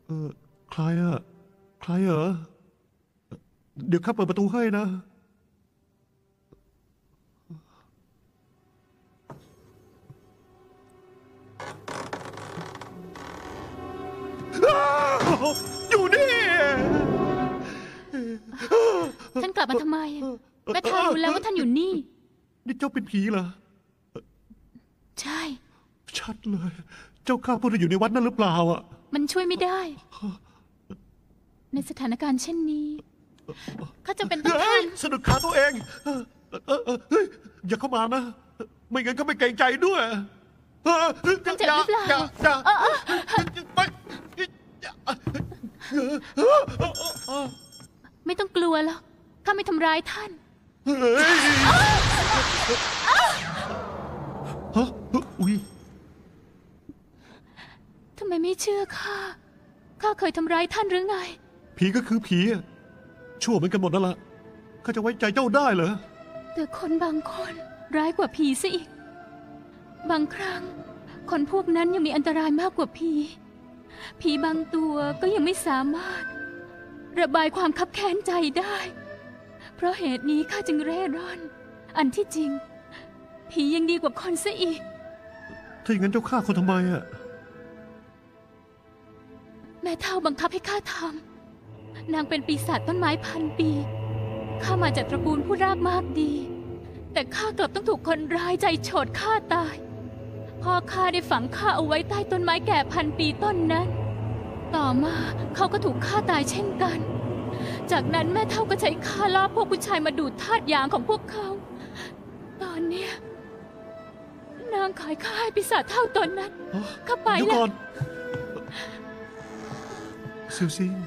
เออใครอะใครเหรอเดี๋ยวข้าเปิดประตูให้นะอยู่นี่ท่านกลับมาทำไมแม่ท่านรู้แล้วว่าท่านอยู่นี่นี่เจ้าเป็นผีเหรอใช่ชัดเลย เจ้าข้าพูดอยู่ในวัดนั่นหรือเปล่าอ่ะมันช่วยไม่ได้ ในสถานการณ์เช่นนี้ข้าจะเป็นต้องการสะดุดขาตัวเองเฮ้ยอย่าเข้ามานะไม่งั้นก็ไม่เกรงใจด้วยท่านเจ็บหรือเปล่าไม่ต้องกลัวหรอกข้าไม่ทำร้ายท่านฮะอุ้ยทำไมไม่เชื่อข้าเคยทำร้ายท่านหรือไงผีก็คือผีชั่วเหมือนกันหมดนั่นแหละข้าจะไว้ใจเจ้าได้เหรอแต่คนบางคนร้ายกว่าผีซะอีกบางครั้งคนพวกนั้นยังมีอันตรายมากกว่าผีบางตัวก็ยังไม่สามารถระบายความคับแค้นใจได้เพราะเหตุนี้ข้าจึงเร่ร่อนอันที่จริงผียังดีกว่าคนซะอีกถ้าอย่างนั้นเจ้าฆ่าคนทำไมอะแม่เฒ่าบังคับให้ข้าทำนางเป็นปีศาจต้นไม้พันปีข้ามาจากตระกูลผู้รากมากดีแต่ข้ากลับต้องถูกคนร้ายใจโฉดฆ่าตายพ่อข้าได้ฝังข้าเอาไว้ใต้ต้นไม้แก่พันปีต้นนั้นต่อมาเขาก็ถูกฆ่าตายเช่นกันจากนั้นแม่เฒ่าก็ใช้ข้าล่อพวกผู้ชายมาดูดธาตุยางของพวกเขาตอนเนี้ยนางขายข้าให้ปีศาจเฒ่าตนนั้นข้าไปแล้วซิวซิง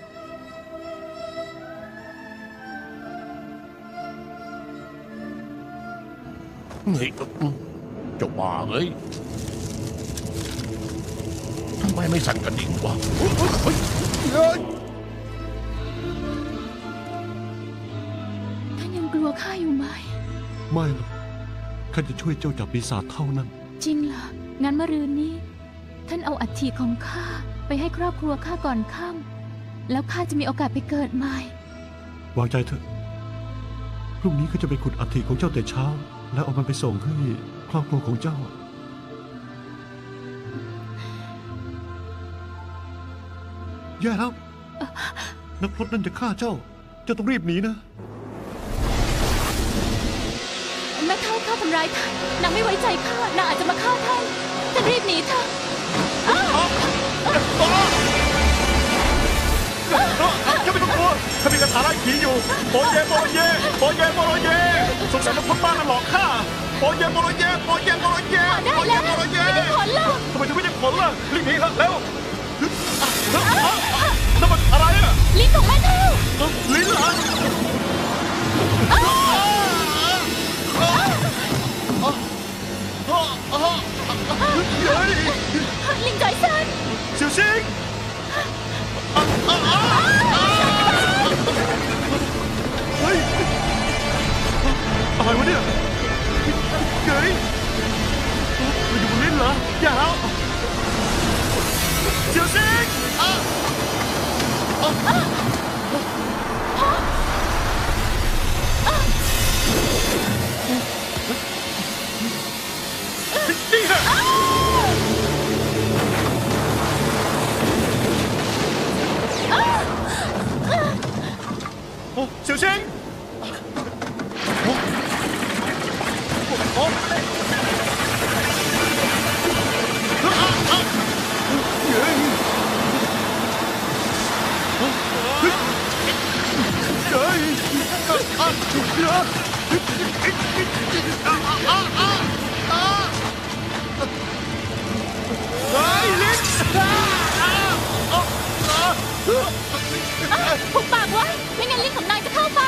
นี่เจ้าบ้าเอ้ยทำไมไม่สั่นกระดิ่งวะท่านยังกลัวข้าอยู่ไหมไม่หรอกข้าจะช่วยเจ้าจับปีศาจเท่านั้นจริงเหรองั้นมะรืนนี้ท่านเอาอัฐิของข้าไปให้ครอบครัวข้าก่อนค่ำแล้วข้าจะมีโอกาสไปเกิดใหม่วางใจเถอะพรุ่งนี้ก็จะไปขุดอัฐิของเจ้าแต่เช้าแล้วเอามันไปส่งให้ครอบครัวของเจ้าแย่แล้วนักพรตนั่นจะฆ่าเจ้าต้องรีบหนีนะแม่เฒ่าข้าทำร้ายท่านนางไม่ไว้ใจข้านางอาจจะมาฆ่าท่านท่านรีบหนีเถอะจะไม่ต้องกลัวข้ามีคาถาไล่ผีอยู่โอเยโมโรเยโอเยโมโรเยสงสัยนักพรตบ้านนั่นหลอกข้าโอเยโมโรเยโอเยโมโรเยได้แล้วไม่ได้ผลหรอกทำไมถึงไม่ได้ผลล่ะรีบหนีเถอะเร็วนั่นมันอะไรอะลิ้นของแม่เฒ่าลิ้นเหรอลิงไก่ซันเสี่ยวซิงเฮ้ยอะไรวะเนี่ยเฮ้ยมันอยู่บนลิ้นเหรออย่าแล้วเสี่ยวซิงนี่ฮะเสี่ยวซิงผูกปากไว้ไม่งั้นลิ้นของนายจะเข้าไป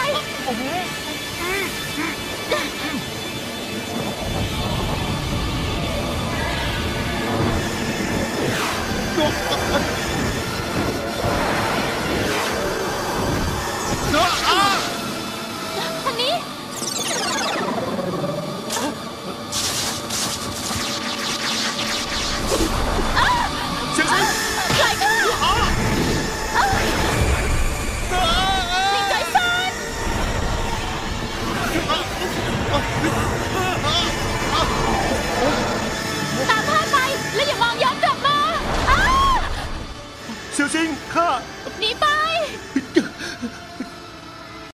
ทางนี้เสี่ยวซิงไหลเข้าเสี่ยวซิงข้าหนีไป